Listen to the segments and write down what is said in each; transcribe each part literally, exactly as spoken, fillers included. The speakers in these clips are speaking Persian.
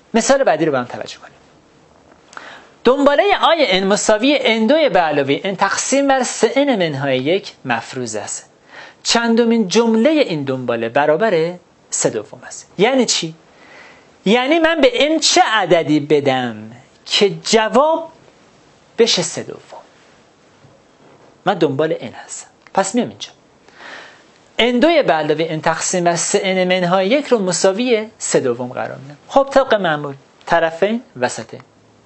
مثال بعدی رو با هم توجه کنیم. دنباله آی ان مساوی ان دو به علاوه ان تقسیم بر سه ان منهای یک مفروض است. چندمین جمله این دنباله برابر سه دوم است. یعنی چی؟ یعنی من به ان چه عددی بدم که جواب بشه سه دوم. من دنبال ان هستم. پس میام اینجا ان دو به علاوه ان تقسیم بر سه ان منهای یک رو مساوی سه دوم قرار میدم. خب طبق معمول طرفین وسطین.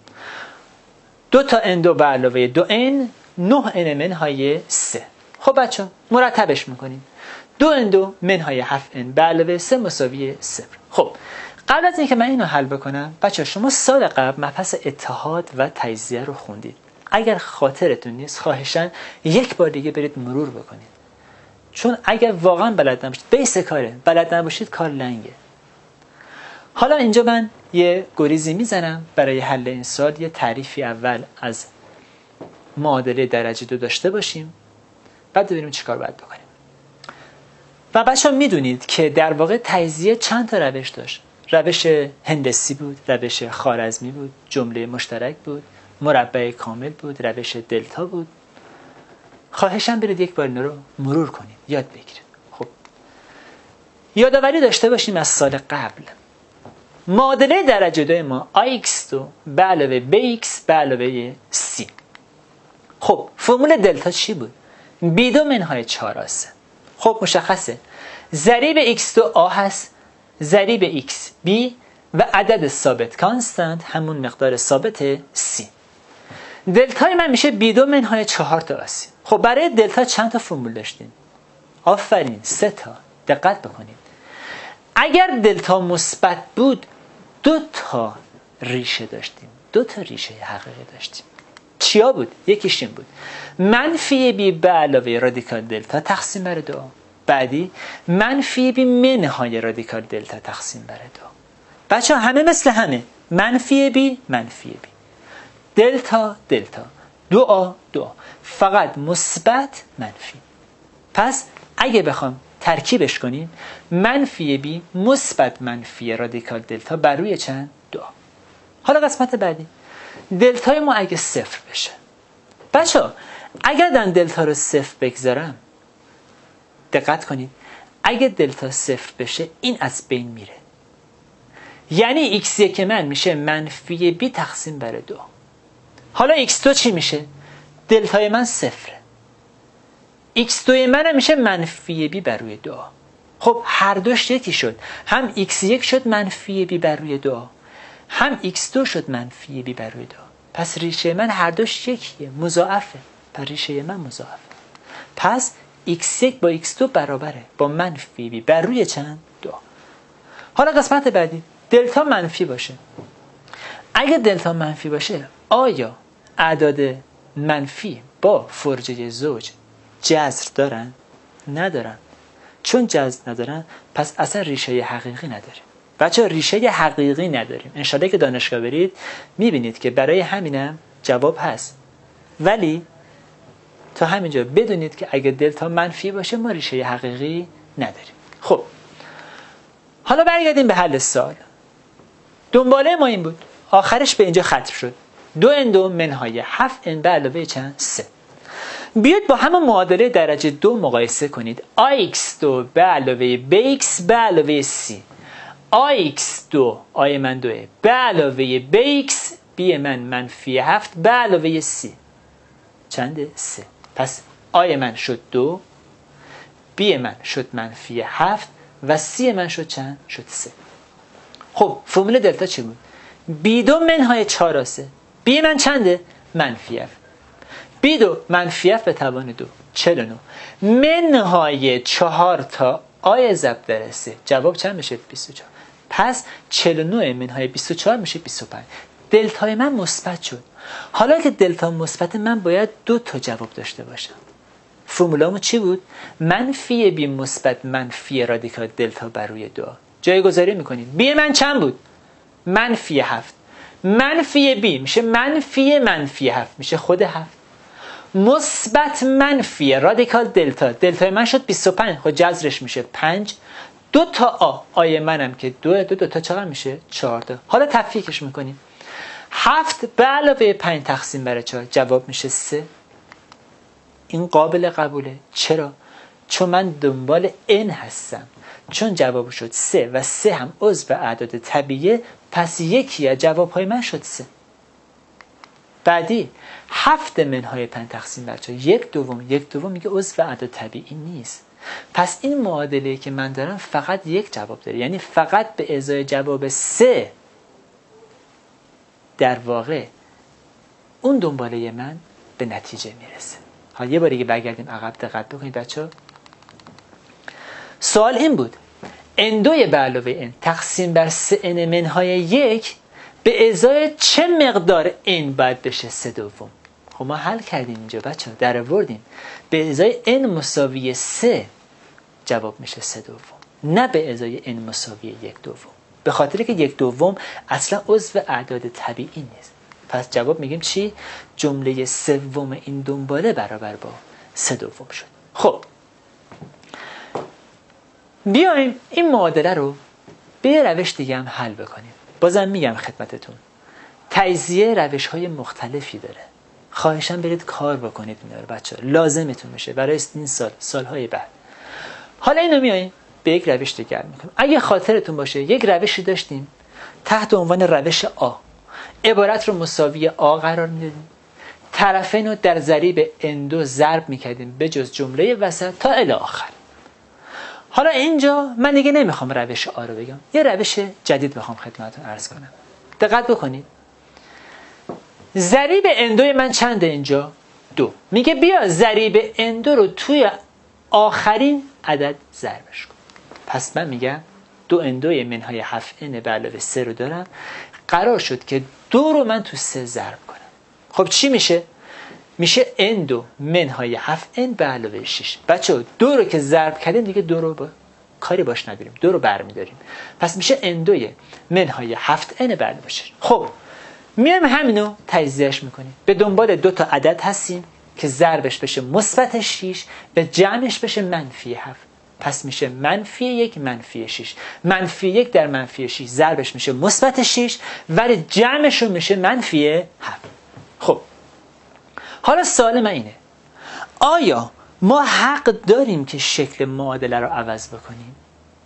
دو تا ان دو به علاوه دو ان نه ان منهای سه. خب بچه مرتبش میکنیم. دو ان دو منهای هفت ان به علاوه سه مساوی صفر. خب قبل از اینکه من اینو حل بکنم بچه شما سال قبل مبحث اتحاد و تجزیه رو خوندید. اگر خاطرتون نیست خواهشاً یک بار دیگه برید مرور بکنید، چون اگر واقعا بلد نباشید بیس کاره، بلد نباشید کار لنگه. حالا اینجا من یه گریزی میزنم برای حل این سوال. یه تعریفی اول از معادله درجه دو داشته باشیم، بعد ببینیم چیکار باید بکنیم. و بچه ها میدونید که در واقع تجزیه چند تا روش داشت. روش هندسی بود، روش خوارزمی بود، جمله مشترک بود، مربع کامل بود، روش دلتا بود. خواهشاً برید یک بار اینا رو مرور کنید، یاد بگیرید. خب یادآوری داشته باشیم از سال قبل. معادله درجه دو ما آی ایکس دو به علاوه بی ایکس به علاوه سی. خب فرمول دلتا چی بود؟ بی دو منهای چهار آسه. خب مشخصه ضریب ایکس دو آ هست، ضریب ایکس بی و عدد ثابت کانستانت همون مقدار ثابت سی. دلتای من میشه بی دو منهای چهار تا آسی. خب برای دلتا چند تا فرمول داشتیم؟ آفرین سه تا. دقت بکنید. اگر دلتا مثبت بود دو تا ریشه داشتیم، دو تا ریشه حقیقی داشتیم. چیا بود؟ یکیش این بود منفی بی به علاوه رادیکال دلتا تقسیم بر دو. بعدی منفی بی منهای رادیکال دلتا تقسیم بر دو. بچه ها همه مثل همه، منفی بی منفی بی، دلتا دلتا، دو آ دو آ، فقط مثبت منفی. پس اگه بخوام ترکیبش کنیم منفی بی مثبت منفی رادیکال دلتا بر روی چند؟ دو آ. حالا قسمت بعدی دلتای ما اگه صفر بشه، بچه ها اگر من دلتا رو صفر بگذارم، دقت کنید اگه دلتا صفر بشه این از بین میره. یعنی ایکس یک من میشه منفی بی تقسیم بر دو. حالا ایکس دو چی میشه؟ دلتای من صفره. ایکس دو من هم میشه منفی بی بر روی دو. خب هر دوش یکی شد. هم ایکس یک شد منفی بی بر روی دو، هم ایکس دو شد منفی بی بر روی دو. پس ریشه من هر دوش یکیه، مضاعفه. پس ریشه من مضاعفه. پس ایکس یک با ایکس دو برابره با منفی بی بر روی چند؟ دو. حالا قسمت بعدی دلتا منفی باشه. اگه دلتا منفی باشه آیا اعداد منفی با فرجه زوج جذر دارن؟ ندارن. چون جذر ندارن پس اصلا ریشه حقیقی نداریم. بچه ریشه حقیقی نداریم. انشالله که دانشگاه برید میبینید که برای همینم جواب هست. ولی تا همینجا بدونید که اگه دلتا منفی باشه ما ریشه حقیقی نداریم. خب حالا برگردیم به حل سوال. دنباله ما این بود، آخرش به اینجا ختم شد. دو ان دو منهای هفت ان به علاوه چند؟ سه. بیاید با همه معادله درجه دو مقایسه کنید. آی ایکس دو به علاوه بی ایکس به علاوه سی. آی ایکس دو آی من دوه به علاوه بی ایکس بی من منفی هفت به علاوه سی. چنده؟ سه. پس آی من شد دو، بی من شد منفی هفت و سی من شد چند؟ شد سه. خب فرمول دلتا چی بود؟ بی دو منهای چهار آسه. بی من چنده؟ منفی هفت. بی دو منفی هفت به توان دو، چهل و نه منهای چهار تا آی ضرب در سه. جواب چند میشه؟ بیست و چهار. پس چهل و نه منهای بیست و چهار میشه بیست و پنج. دلتای من مثبت شد. حالا که دلتا مثبت من باید دو تا جواب داشته باشم. فرمولامو چی بود؟ منفی بی مثبت منفی رادیکال دلتا بر روی دو. جایگذاری میکنید. بی من چند بود؟ منفی هفت. منفی بی میشه منفی منفی هفت، میشه خود هفت. مثبت منفی رادیکال دلتا، دلتای من شد بیست و پنج، خود جذرش میشه پنج دو تا آ آی منم که دو دو دو تا چقدر میشه؟ چهار تا. حالا تفکیکش میکنیم. هفت به علاوه پنج تقسیم بر چهار جواب میشه سه. این قابل قبوله. چرا؟ چون من دنبال n هستم. چون جواب شد سه و سه هم عضو اعداد طبیعیه، پس یکی از جوابهای من شد سه. بعدی هفت منهای پنج تقسیم بر چهار یک دوم یک دوم میگه عضو اعداد طبیعی نیست. پس این معادله که من دارم فقط یک جواب داره، یعنی فقط به ازای جواب سه در واقع اون دنباله من به نتیجه میرسه. حالا یه باری که برگردیم عقب دقت بکنید بچه‌ها. سوال این بود ان دوی به علاوه n تقسیم بر سه n منهای یک به ازای چه مقدار n باید بشه سه دوم؟ خب ما حل کردیم اینجا بچه‌ها، در آوردیم به ازای n مساوی سه جواب میشه سه دوم، نه به ازای n مساوی یک دوم، به خاطر که یک دوم اصلا عضو اعداد طبیعی نیست. پس جواب میگیم چی؟ جمله سوم این دنباله برابر با سه دوم شد. خب بیایم این معادله رو به یه روش دیگه هم حل بکنیم. بازم میگم خدمتتون تجزیه روش های مختلفی داره. خواهشاً برید کار بکنید اینا رو بچه‌ها، لازمتون میشه برای این سال سالهای بعد. حالا اینو میایم به یک روش دیگه میکنیم. اگه خاطرتون باشه یک روشی داشتیم تحت عنوان روش آ، عبارت رو مساوی آ قرار میدادیم، طرفین رو در ضریب ان دو ضرب میکردیم به جز جمله وسط تا الی آخر. حالا اینجا من دیگه نمیخوام روش آ رو بگم، یه روش جدید بخوام خدمتتون عرض کنم. دقت بکنید ضریب ان دو من چنده اینجا؟ دو. میگه بیا ضریب ان دو رو توی آخرین عدد ضربش کن. پس من میگم دو ان دو منهای هفت n به علاوه سه رو دارم، قرار شد که دو رو من تو سه ضرب کنم. خب چی میشه؟ میشه ان دو منهای هفت n به علاوه شش. بچه دو رو که ضرب کردیم دیگه دو رو با... کاری باش نداریم، دو رو برمیداریم. پس میشه ان دو منهای هفت n به علاوه شش. خب میایم همینو تجزیهش میکنیم. به دنبال دو تا عدد هستیم که ضربش بشه مثبت شش به جمعش بشه منفی هفت. پس میشه منفی یک منفی شش. منفی یک در منفی شش ضربش میشه مثبت شش ولی جمعش رو میشه منفی هفت. خب حالا سوال من اینه آیا ما حق داریم که شکل معادله رو عوض بکنیم؟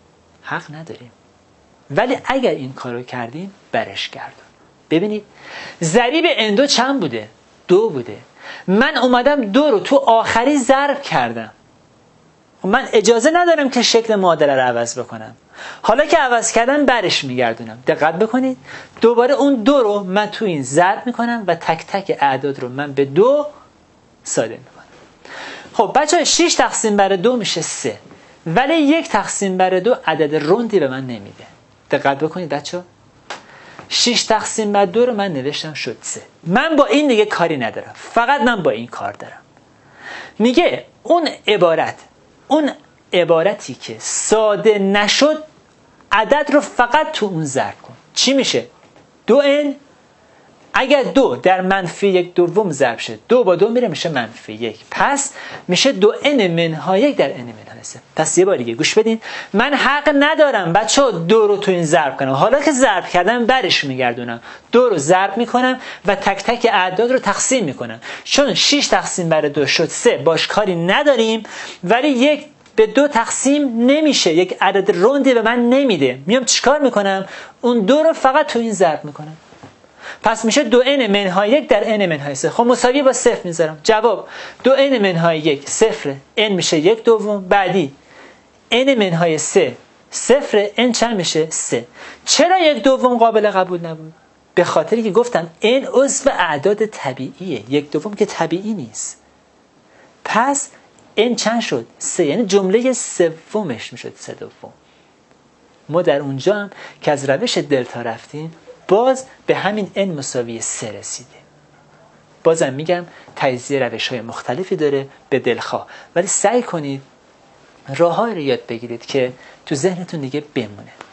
حق نداریم، ولی اگر این کارو کردیم برش گردون. ببینید ضریب ان دو چند بوده؟ دو بوده. من اومدم دو رو تو آخری ضرب کردم، من اجازه ندارم که شکل معادله رو عوض بکنم. حالا که عوض کردم برش میگردونم. دقت بکنید دوباره اون دو رو من تو این ضرب میکنم و تک تک اعداد رو من به دو ساده میکنم. خب بچه ها شش تقسیم بر دو میشه سه، ولی یک تقسیم بر دو عدد روندی به من نمیده. دقت بکنید بچه ها شش تقسیم بر دو رو من نوشتم شد سه. من با این دیگه کاری ندارم، فقط من با این کار دارم. میگه اون عبارت اون عبارتی که ساده نشد عدد رو فقط تو اون ضرب کن. چی میشه؟ دو n اگر دو در منفی یک دوم ضرب شه دو با دو میره میشه منفی یک، پس میشه دو n منهای یک در n منهای سه. پس یه بار دیگه گوش بدین، من حق ندارم بچه ها دو رو تو این ضرب کنم. حالا که ضرب کردم برش میگردونم، دو رو ضرب میکنم و تک تک اعداد رو تقسیم میکنم. چون شش تقسیم بر دو شد سه باش کاری نداریم، ولی یک به دو تقسیم نمیشه، یک عدد روندی به من نمیده. میام چیکار میکنم؟ اون دو رو فقط تو این ضرب میکنم. پس میشه دو n منهای یک در n منهای سه. خب مساوی با صفر میذارم. جواب دو n منهای یک صفر، n میشه یک دوم. بعدی n منهای سه صفر، n چند میشه؟ سه. چرا یک دوم قابل قبول نبود؟ به خاطری که گفتم n عضو اعداد طبیعیه، یک دوم که طبیعی نیست. پس n چند شد؟ سه. یعنی جمله سومش میشد سه دوم. ما در اونجا هم که از روش دلتا رفتیم باز به همین n مساوی سه رسیدیم. بازم میگم تجزیه روش های مختلفی داره به دلخواه، ولی سعی کنید راههایی رو یاد بگیرید که تو ذهنتون دیگه بمونه.